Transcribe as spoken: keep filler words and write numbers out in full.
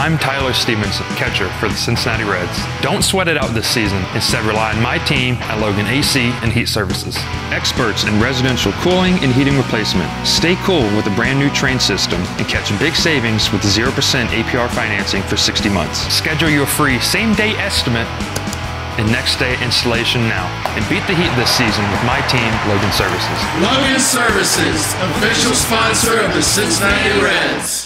I'm Tyler Stevenson, catcher for the Cincinnati Reds. Don't sweat it out this season. Instead, rely on my team at Logan A C and Heat Services. Experts in residential cooling and heating replacement. Stay cool with a brand new Train system and catch big savings with zero percent A P R financing for sixty months. Schedule your free same-day estimate and next-day installation now. And beat the heat this season with my team, Logan Services. Logan Services, official sponsor of the Cincinnati Reds.